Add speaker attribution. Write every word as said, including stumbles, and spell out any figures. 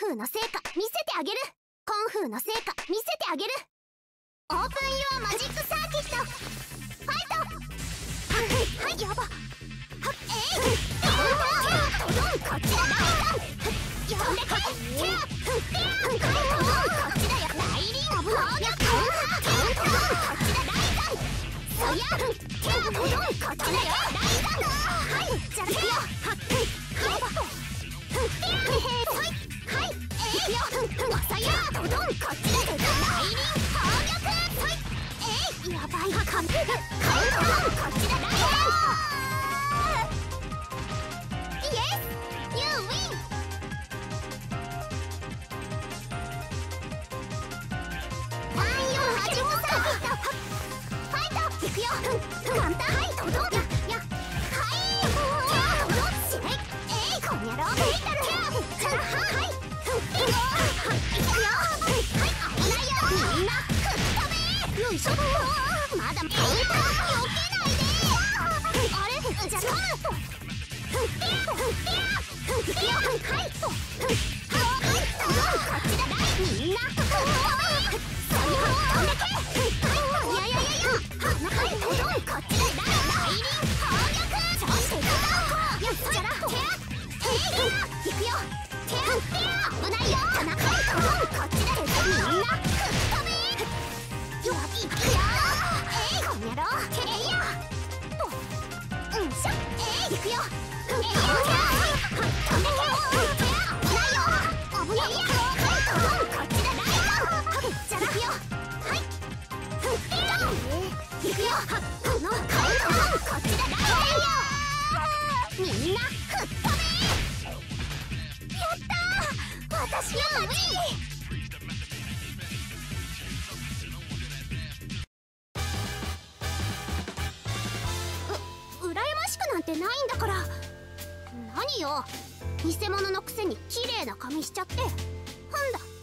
Speaker 1: フーの成果見せてあげる。コンフーの成果見せてあげる。オープンユアマジックサーキットファイト。はいはいやばはっえいドドンこっちだライガン呼んでけテアフッテアこっちだよライリン放力テアこっちだライガンそやテアドドンこっちだよライガンはいじゃあいくよはっやばフッテアはいはいえいよわさやドドンこっちだよライリン放力はいえいやばいかんぺこっちだライガンYes! You win! ワンユーはちごサーキットファイトいくよ簡単はいドドンややはいじゃあドドンしないえいこんやろメイタルじゃあはいふっていくよはい危ないよみんな吹っ飛べよいしょまだメイタル避けないであれじゃあふってやふってやふってやはいとはいこっちだライみんなふってそうよ飛んでけはいややややはいこっちだライライリン放力調子でいくぞよっじゃらてやえいいくよてやてや危ないよはいこっちだみんなふっ飛べよいくよえいこんやろてやうんしょえいいくよえいよ飛んでけ危ないよ危ないよこっちだライガンじゃらよはいふってよいくよこのこっちだライガンみんな吹っ飛べやったー私の勝ちう羨ましくなんてないんだから何よ偽物のくせに綺麗な髪しちゃって。なんだ